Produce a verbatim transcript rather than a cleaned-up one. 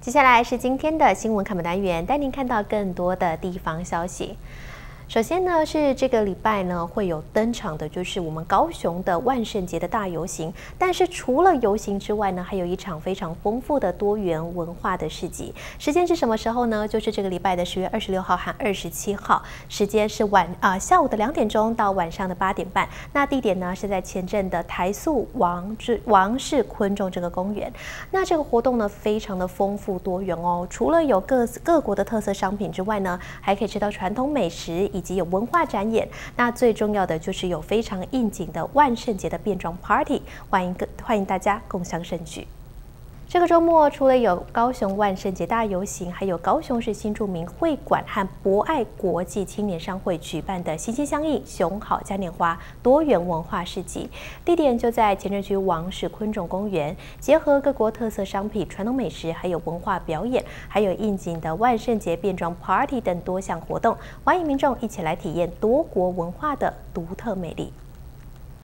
接下来是今天的新闻看本单元，带您看到更多的地方消息。首先呢，是这个礼拜呢会有登场的，就是我们高雄的万圣节的大游行。但是除了游行之外呢，还有一场非常丰富的多元文化的市集。时间是什么时候呢？就是这个礼拜的十月二十六号和二十七号，时间是晚啊、呃、下午的两点钟到晚上的八点半。那地点呢是在前镇的台塑王之王氏昆仲这个公园。那这个活动呢非常的丰富多元哦，除了有各各国的特色商品之外呢，还可以吃到传统美食。以及有文化展演，那最重要的就是有非常应景的万圣节的变装 Party， 欢迎各欢迎大家共襄盛举。这个周末除了有高雄万圣节大游行，还有高雄市新住民会馆和博爱国际青年商会举办的心心相印熊好嘉年华多元文化市集，地点就在前镇区王氏昆仲公园，结合各国特色商品、传统美食，还有文化表演，还有应景的万圣节变装 Party 等多项活动，欢迎民众一起来体验多国文化的独特美丽。